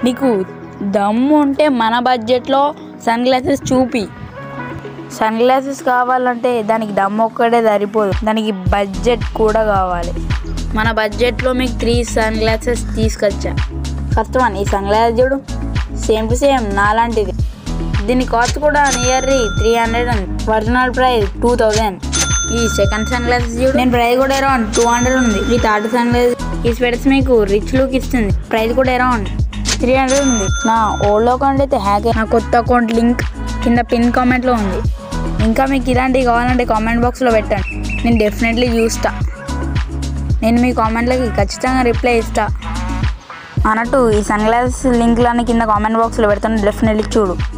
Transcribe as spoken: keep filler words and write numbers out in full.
నీకు దమ్ము ఉంటే మన బడ్జెట్లో సన్ గ్లాసెస్ చూపి. సన్ గ్లాసెస్ కావాలంటే దానికి దమ్ము ఒక్కడే సరిపోదు, దానికి బడ్జెట్ కూడా కావాలి. మన బడ్జెట్లో మీకు త్రీ సన్ గ్లాసెస్ తీసుకొచ్చా. ఫస్ట్ వన్ ఈ సన్ గ్లాసెస్ చూడు, సేమ్ టు సేమ్ నాలాంటిది. దీని కాస్ట్ కూడా నియర్లీ త్రీ హండ్రెడ్ ఉంది, ఒరిజినల్ ప్రైస్ టూ థౌజండ్. ఈ సెకండ్ సన్ గ్లాసెస్ చూడు, నేను ప్రైస్ కూడా అరౌండ్ టూ హండ్రెడ్ ఉంది. ఈ థర్డ్ సన్ గ్లాసెస్ ఈ స్పెట్స్ మీకు రిచ్ లుక్ ఇస్తుంది, ప్రైస్ కూడా అరౌండ్ త్రీ హండ్రెడ్ ఉంది. నా ఓల్డ్ అకౌంట్ అయితే హ్యాక్, నా కొత్త అకౌంట్ లింక్ కింద పిన్ కామెంట్లో ఉంది. ఇంకా మీకు ఇలాంటివి కావాలంటే కామెంట్ బాక్స్లో పెట్టండి, నేను డెఫినెట్లీ చూస్తా. నేను మీ కామెంట్లకి ఖచ్చితంగా రిప్లై ఇస్తా. అన్నట్టు ఈ సన్ గ్లాసెస్ లింక్లన్నీ కింద కామెంట్ బాక్స్లో పెడతాను, డెఫినెట్లీ చూడు.